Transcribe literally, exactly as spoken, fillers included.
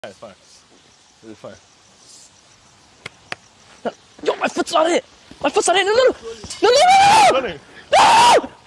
It's fine. It's fine. Yo, my foot's on it! My foot's on it! No, no, no! No, no, no! No! No!